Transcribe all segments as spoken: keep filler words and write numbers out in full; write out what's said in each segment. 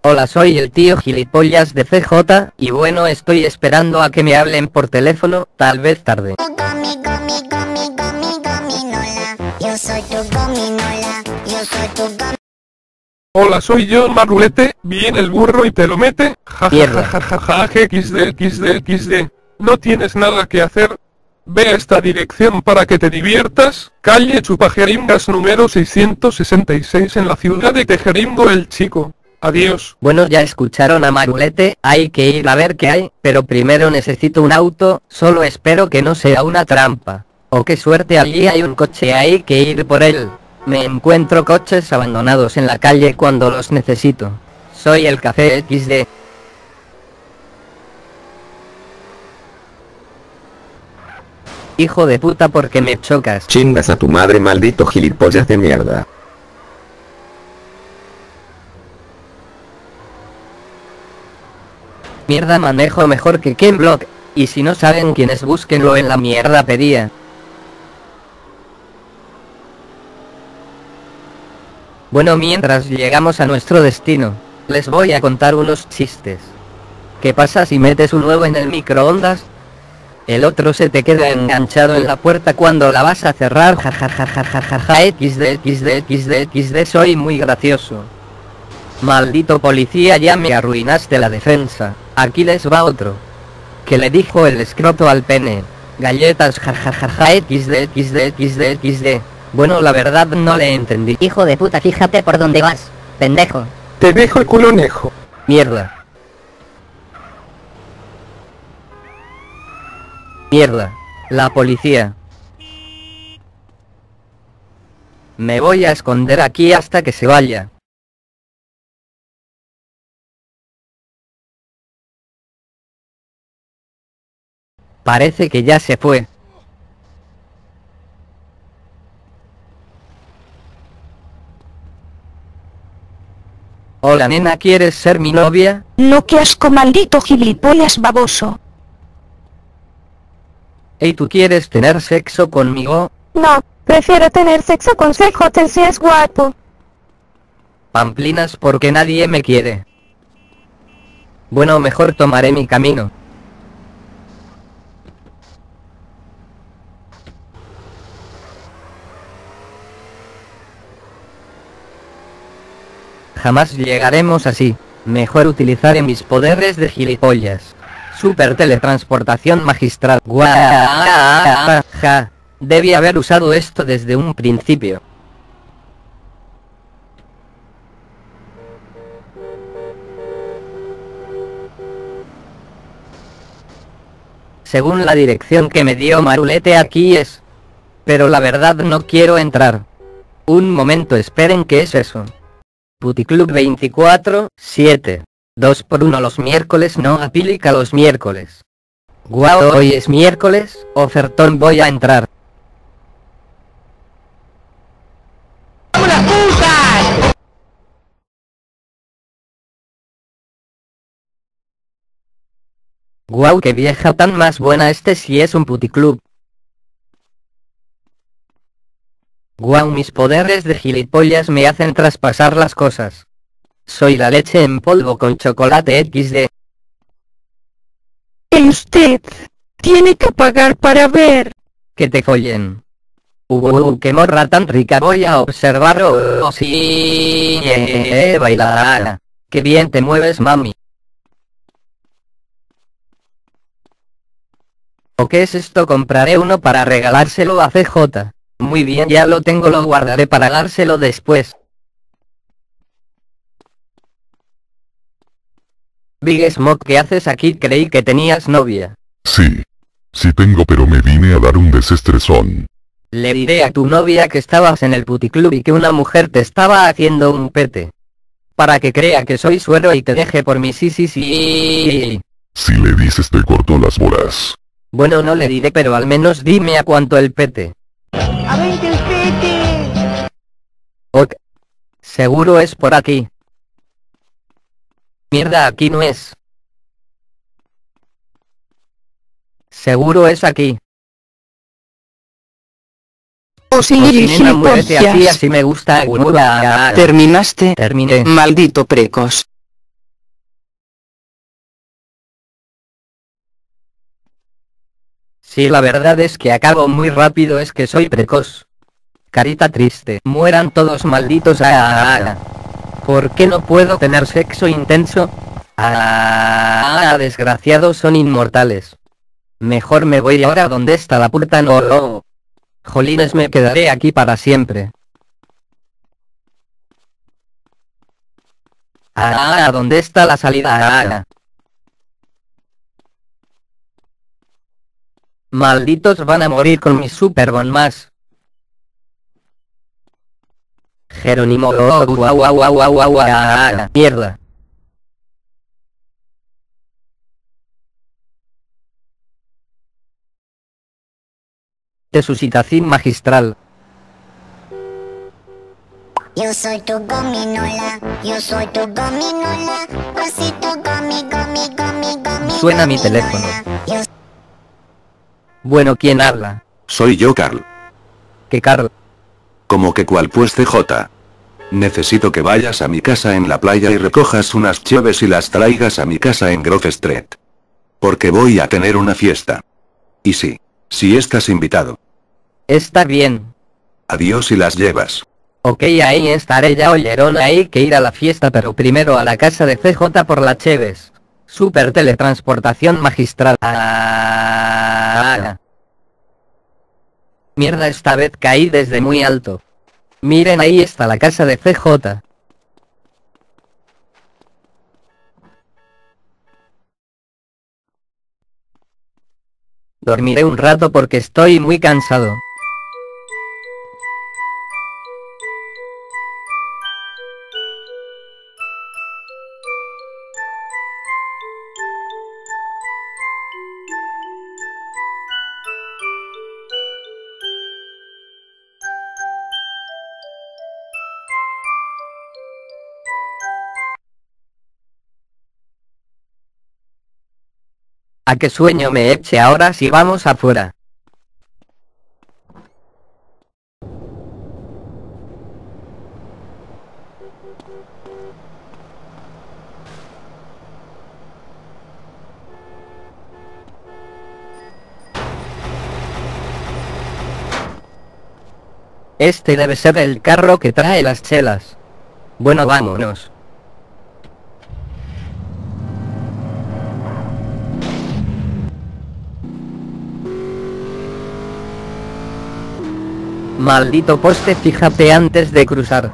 Hola, soy el tío gilipollas de C J, y bueno, estoy esperando a que me hablen por teléfono, tal vez tarde. Gomi, gomi, gomi, gomi, gominola. Yo soy tu gominola, yo soy tu gom... Hola, soy yo, Marulete. Viene el burro y te lo mete. Ja ja Mierda. ja ja ja ja, xd xd xd. No tienes nada que hacer. Ve a esta dirección para que te diviertas. Calle Chupajeringas número seiscientos sesenta y seis en la ciudad de Tejeringo el Chico. Adiós. Bueno, ya escucharon a Marulete, hay que ir a ver qué hay, pero primero necesito un auto, solo espero que no sea una trampa. Oh, qué suerte, allí hay un coche, hay que ir por él. Me encuentro coches abandonados en la calle cuando los necesito. Soy el Café equis de. Hijo de puta, ¿por qué me chocas? Chingas a tu madre, maldito gilipollas de mierda. Mierda, manejo mejor que Ken Block, y si no saben quién es, búsquenlo en la mierda pedía. Bueno, mientras llegamos a nuestro destino, les voy a contar unos chistes. ¿Qué pasa si metes un huevo en el microondas? El otro se te queda enganchado en la puerta cuando la vas a cerrar, jajajajajaja, xd xd xd xd, soy muy gracioso. Maldito policía, ya me arruinaste la defensa. Aquí les va otro. ¿Qué le dijo el escroto al pene? Galletas, jajajaja, xd xd xd xd. Bueno, la verdad no le entendí. Hijo de puta, fíjate por dónde vas, pendejo. Te dejo el culonejo. Mierda. Mierda. La policía. Me voy a esconder aquí hasta que se vaya. Parece que ya se fue. Hola nena, ¿quieres ser mi novia? No, qué asco, maldito gilipollas baboso. ¿Y tú quieres tener sexo conmigo? No, prefiero tener sexo con C J si es guapo. Pamplinas, porque nadie me quiere. Bueno, mejor tomaré mi camino. Jamás llegaremos así. Mejor utilizaré mis poderes de gilipollas. Super teletransportación magistral. Guaja. Debí haber usado esto desde un principio. Según la dirección que me dio Marulete, aquí es. Pero la verdad no quiero entrar. Un momento, esperen, ¿qué es eso? Puticlub veinticuatro siete. dos por uno los miércoles no aplica los miércoles. Guau, hoy es miércoles, ofertón, voy a entrar. Guau, qué vieja tan más buena, este sí es un puticlub. Guau, mis poderes de gilipollas me hacen traspasar las cosas. Soy la leche en polvo con chocolate equis de. Y usted tiene que pagar para ver. Que te follen. Uh, uh, qué morra tan rica, voy a observar. Oh, oh, sí, eh, eh, bailar. Qué bien te mueves, mami. ¿O qué es esto? Compraré uno para regalárselo a C J. Muy bien, ya lo tengo, lo guardaré para dárselo después. Big Smoke, ¿qué haces aquí? Creí que tenías novia. Sí. Sí tengo, pero me vine a dar un desestresón. Le diré a tu novia que estabas en el puticlub y que una mujer te estaba haciendo un pete. Para que crea que soy suero y te deje por mi sí sí sí. Si le dices te corto las bolas. Bueno, no le diré, pero al menos dime a cuánto el pete. A veinte el pete. Ok. Seguro es por aquí. Mierda, aquí no es. Seguro es aquí. Oh sí, Pues, nena, muérete aquí, gilipollas. así me gusta. ¿Terminaste? Terminé. Maldito precoz. Sí, la verdad es que acabo muy rápido, es que soy precoz. Carita triste. Mueran todos malditos. Ah, ah, ah. ¿Por qué no puedo tener sexo intenso? Ah, ah, desgraciados son inmortales. Mejor me voy ahora. ¿Dónde está la puerta? No, no. Jolines, me quedaré aquí para siempre. Ah, ¿dónde está la salida? Ah, malditos, van a morir con mi super bombas. Jerónimo, oh, guau, guau, guau, guau, guau, ah, mierda. Resucitación magistral. Yo soy tu gominola, yo soy tu gominola, osito gomi, gomi, gomi, gomi. Suena mi teléfono. Yo Bueno, ¿quién habla? Soy yo, Carl. ¿Qué Carl? Como que cual pues C J. Necesito que vayas a mi casa en la playa y recojas unas cheves y las traigas a mi casa en Grove Street. Porque voy a tener una fiesta. Y sí, si estás invitado. Está bien. Adiós y las llevas. Ok, ahí estaré. Ya oyeron, hay que ir a la fiesta, pero primero a la casa de C J por la cheves. Super teletransportación magistral. Ah, mierda, esta vez caí desde muy alto. Miren, ahí está la casa de C J. Dormiré un rato porque estoy muy cansado. ¿A qué sueño me eche ahora si vamos afuera? Este debe ser el carro que trae las chelas. Bueno, vámonos. Maldito poste, fíjate antes de cruzar.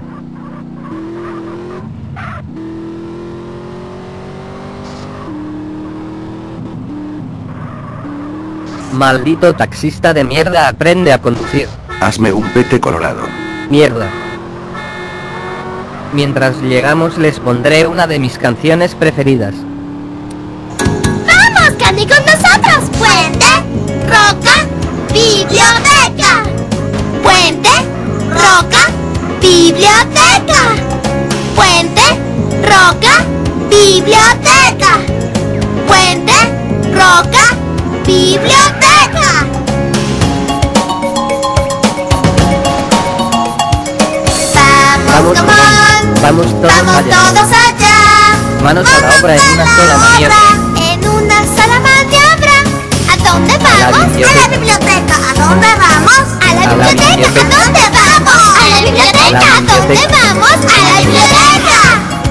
Maldito taxista de mierda, aprende a conducir. Hazme un pete colorado. Mierda. Mientras llegamos les pondré una de mis canciones preferidas. ¡Vamos, Candy, con nosotros! Puente, roca, biblioteca. Puente, roca, biblioteca. Puente, roca, biblioteca. Puente, roca, biblioteca. Vamos, Vamos, come on. vamos todos Vamos allá. todos allá. Manos a la obra en una sola maniobra. En una sola maniobra. ¿A dónde A la vamos? biblioteca. A la biblioteca. ¿A dónde vamos? A la A la biblioteca. biblioteca. ¿A dónde vamos? A la biblioteca. A la ¿A dónde biblioteca. vamos? A la biblioteca.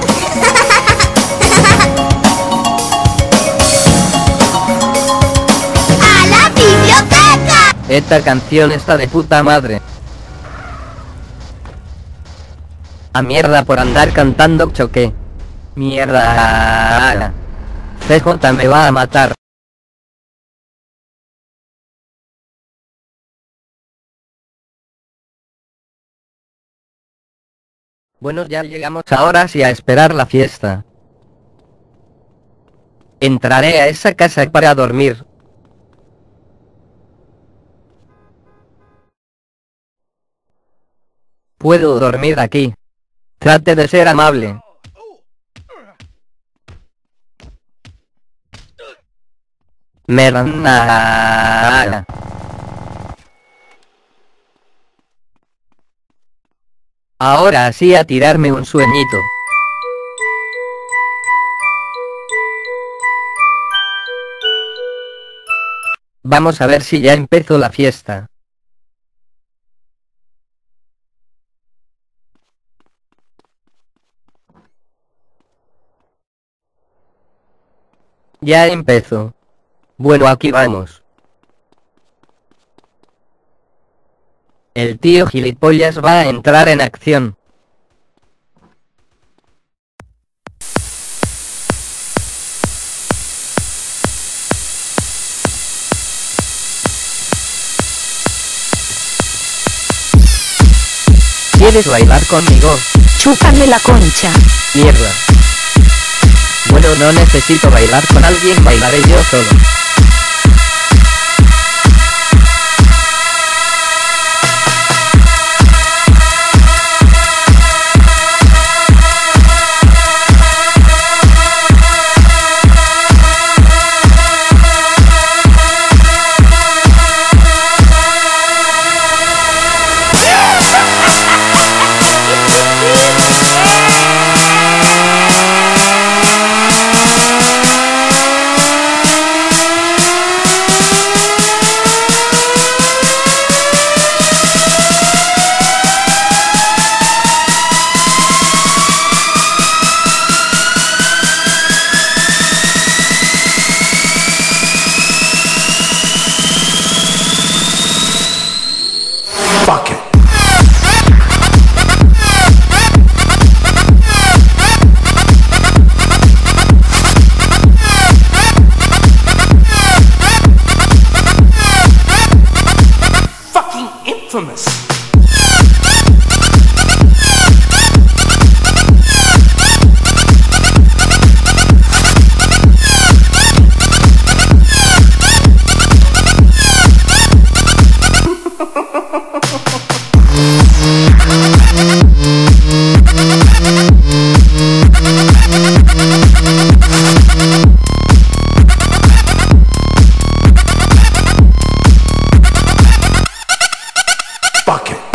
A la biblioteca. Esta canción está de puta madre. A mierda, por andar cantando choqué. Mierda. C J me va a matar. Bueno, ya llegamos ahora sí a esperar la fiesta. Entraré a esa casa para dormir. Puedo dormir aquí. Trate de ser amable. Merda. Ahora sí a tirarme un sueñito. Vamos a ver si ya empezó la fiesta. Ya empezó. Bueno, aquí vamos. El tío gilipollas va a entrar en acción. ¿Quieres bailar conmigo? Chúpame la concha. Mierda. Bueno, no necesito bailar con alguien, bailaré yo solo. Fuck it. Fucking infamous. Fuck it.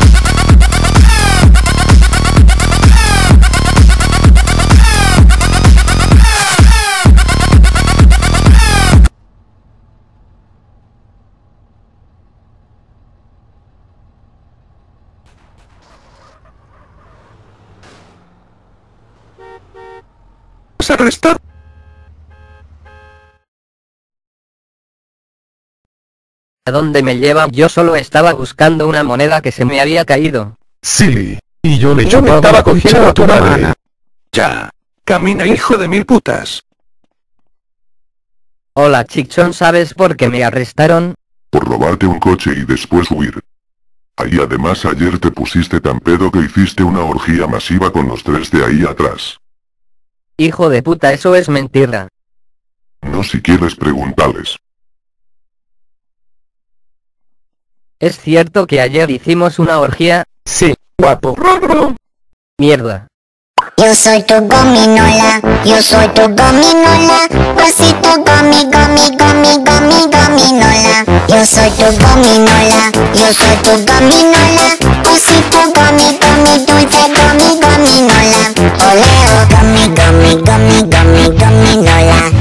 ¿Vas a arrestar? ¿A dónde me lleva? Yo solo estaba buscando una moneda que se me había caído. Silly. Y yo le Yo me chupaba estaba la concha cogiendo a tu a tu madre. hermana. Ya. Camina, hijo de mil putas. Hola chichón, ¿sabes por qué me arrestaron? Por robarte un coche y después huir. Ahí además ayer te pusiste tan pedo que hiciste una orgía masiva con los tres de ahí atrás. Hijo de puta, eso es mentira. No, si quieres preguntarles. ¿Es cierto que ayer hicimos una orgía? Sí, guapo. Mierda. Yo soy tu gominola, yo soy tu gominola, pasito gomi, gomi, gomi, gomi, gominola. Yo soy tu gominola, yo soy tu gominola, pasito gomi, gomi, dulce gomi, gominola. Oleo, gomi, gomi, gomi, gomi, gominola.